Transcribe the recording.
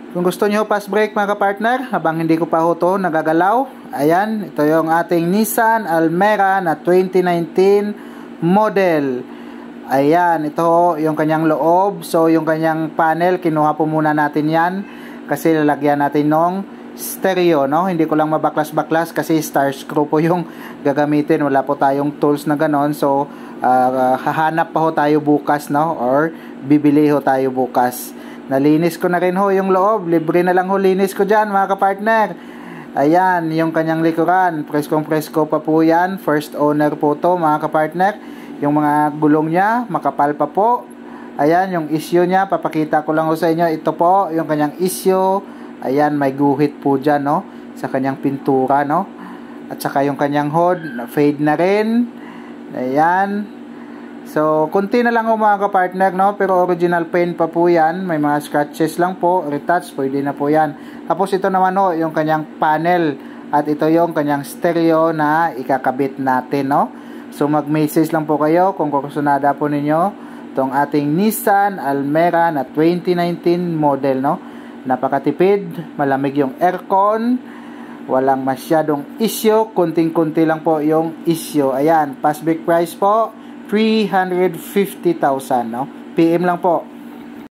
Kung gusto nyo fast brake mga kapartner, habang hindi ko pa ho to nagagalaw, ayan, ito yung ating Nissan Almera na 2019 model. Ayan, ito ho yung kanyang loob. So yung kanyang panel, kinuha po muna natin yan kasi lalagyan natin ng stereo, no? Hindi ko lang mabaklas-baklas kasi star screw po yung gagamitin. Wala po tayong tools na ganon. So hahanap pa ho tayo bukas, no? Or bibili ho tayo bukas. Nalinis ko na rin ho yung loob. Libre na lang ho linis ko dyan mga kapartner. Ayan, yung kanyang likuran. Preskong-presko pa po yan. First owner po to mga kapartner. Yung mga gulong niya, makapal pa po. Ayan, yung issue niya, papakita ko lang ho sa inyo. Ito po, yung kanyang issue. Ayan, may guhit po dyan, no? Sa kanyang pintura, no? At saka yung kanyang hood, fade na rin. Ayan. So, kunti na lang ho mga kapartner, no? Pero original paint pa po yan. May mga scratches lang po. Retouch, pwede na po yan. Tapos ito naman ho, yung kanyang panel. At ito yung kanyang stereo na ikakabit natin, no? So mag-message lang po kayo kung kukusunada po ninyo itong ating Nissan Almera na 2019 model, no? Napakatipid, malamig yung aircon, walang masyadong issue, kunting-kunti lang po yung issue. Ayan, fast brake price po 350,000, no? PM lang po.